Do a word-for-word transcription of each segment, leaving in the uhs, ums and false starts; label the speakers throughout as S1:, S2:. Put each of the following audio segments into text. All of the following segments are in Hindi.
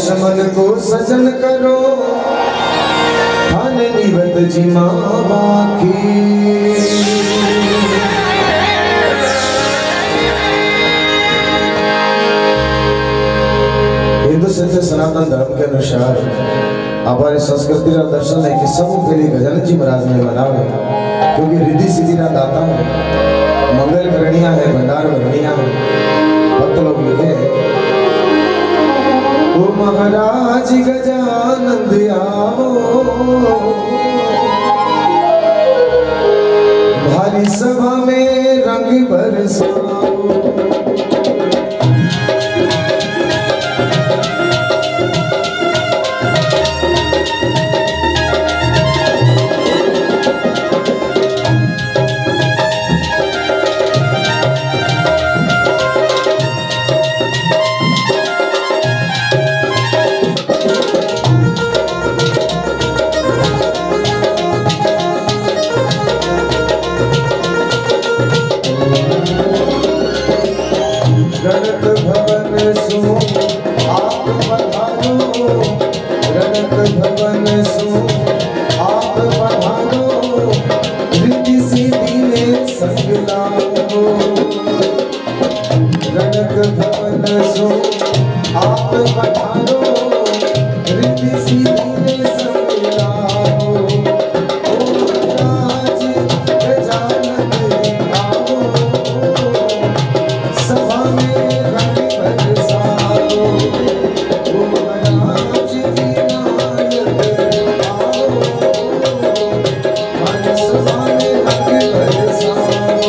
S1: मन को सजन करो थाने निवत जी मावा की। हिंदू सत्य सनातन धर्म के अनुसार हमारी संस्कृति का दर्शन है कि सब के लिए गजानन जी महाराज ने बनावे, क्योंकि रिद्धि सिद्धि का दाता है, मंगल करणिया है, भंडार भरणिया है। भक्त लोग लिखे ओ महाराज गजानंद आओ, भारी सभा में रंग बरसाओ। रणत भवन सो आप पधारो, रणत भवन सो आप पधारो, रिद्धि सिद्धि में संग लाओ। रणत भवन सो आप पधारो, रिद्धि सिद्धि में संग लाओ। ओ महाराज गजानन आओ, सभा में रंग बरसाओ। ओ महाराज विनायक आओ, हमारी सभा में रंग बरसाओ।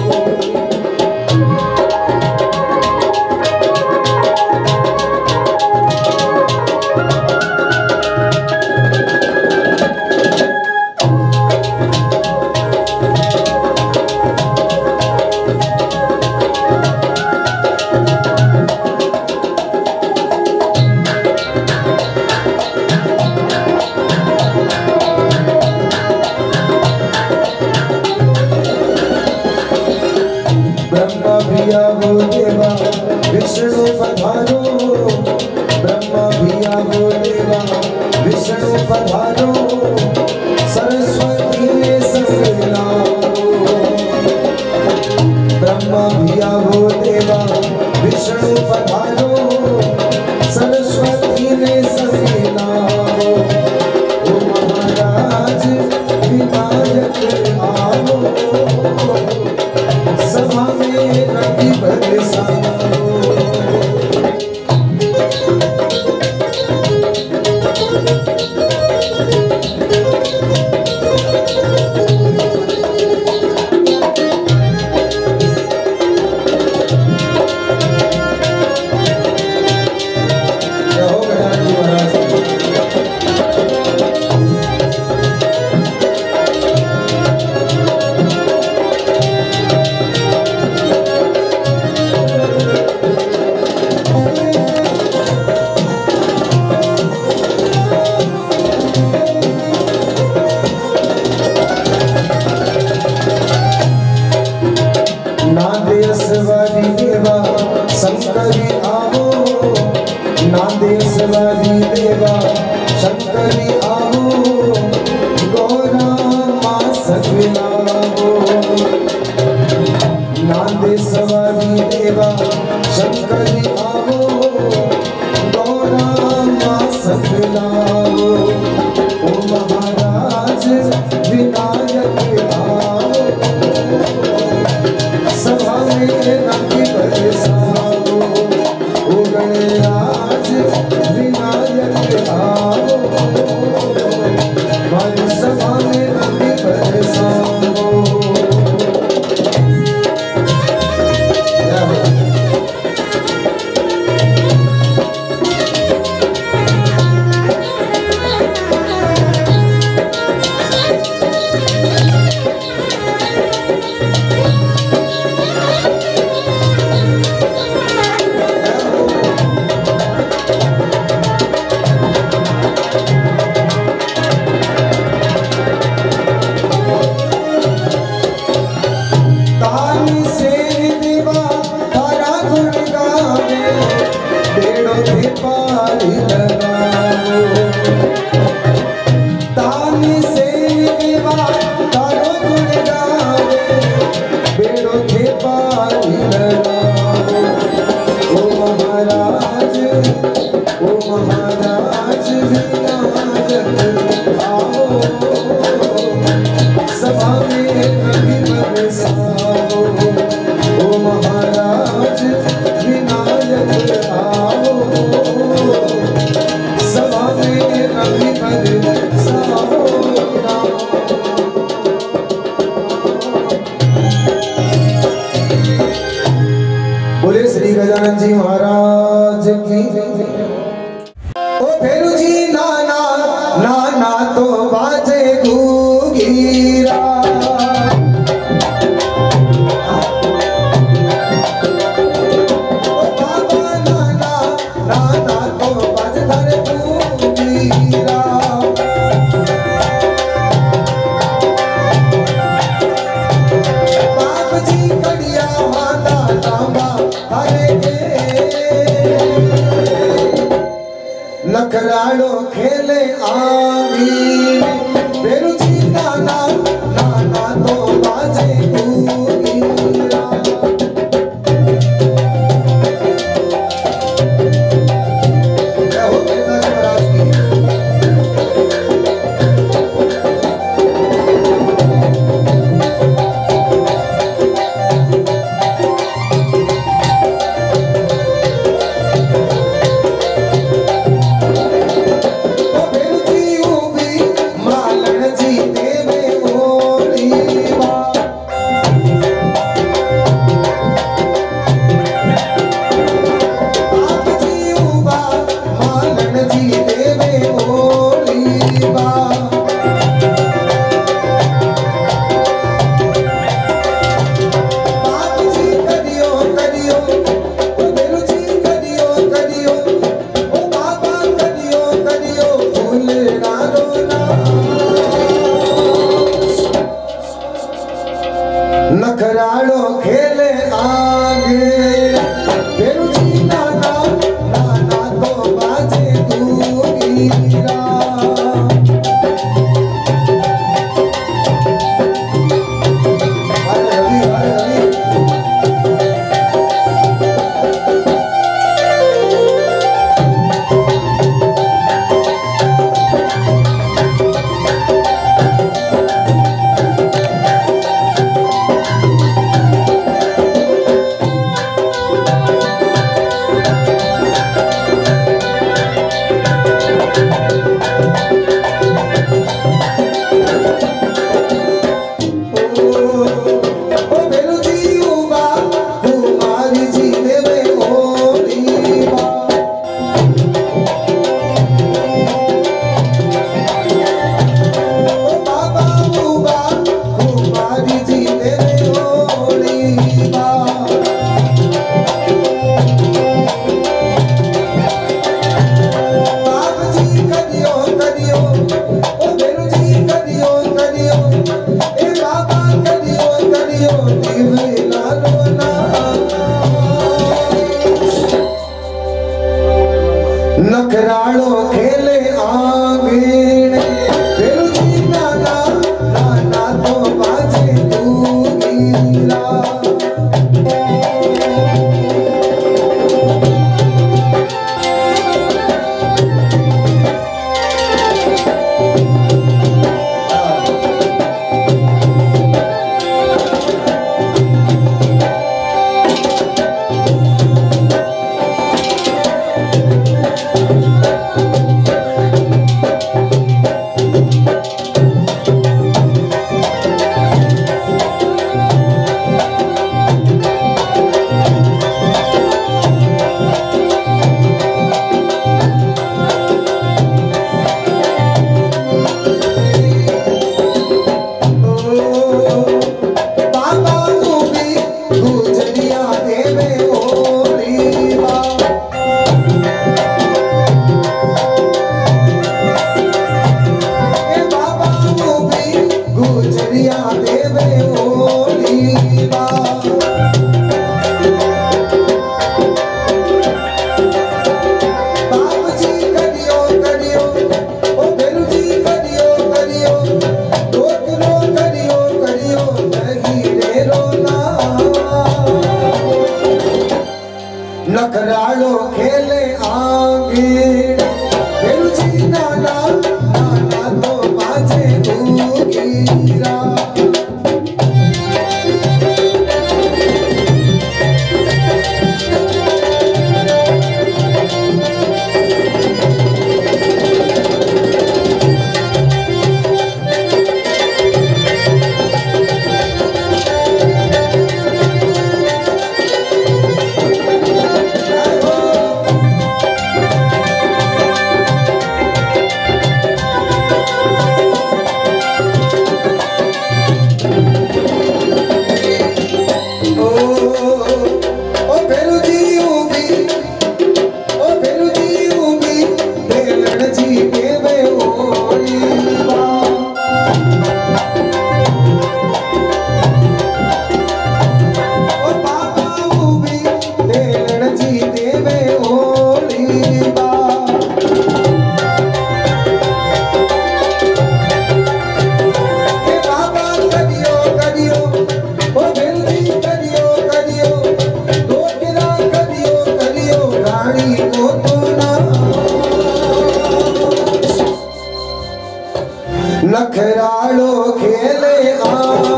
S1: ब्रह्मा भी आओ देवा विष्णु पधारो, ब्रह्मा भी आओ देवा विष्णु पधारो, सरस्वती ने संग लाओ। ब्रह्मा भी आओ देवा विष्णु पधारो, सरस्वती ने संग लाओ। ओ महाराज विनायक आओ, सभा में रंग बरसाओ। जय हो गजानन जी महाराज की। नादेशवादी देवा शंकरी आओ, नादेशवादी देवा शंकरी आओ, गौरा माँ सखिलाओ। नादेशवादी देवा शंकरी आओ, गौरा माँ सखिलाओ। ओ महाराज विनायक आओ, सभा में रंग बरसाओ। ओ गणराज विनायक आओ, हमारी सभा में रंग बरसाओ। बोले श्री गजानन जी महाराज की। ओ फेरू जी नाना नाना तो बाजे घूगीरा, ओ बाबा नाना नाना तो बाजे धरे घूगीरा। बाप जी कड़िया माता तांबा हरे के, नखराड़ो खेले आंगी फेरू जी नाना नाना तो बाजे घूगीरा। जय हो गजानन महाराज की। नखराड़ो खेले आगे फेरू जी नाना नाना तो बाजे घूगीरा। हरे हरि हरे हरि। नखराड़ो खेले आंगीण फेरू जी नाना नाना तो बाजे घूगीरा। नखराड़ो खेले आंगीण फेरू जी नाना नाना तो बाजे घूगीरा। खराड़ो खेले आ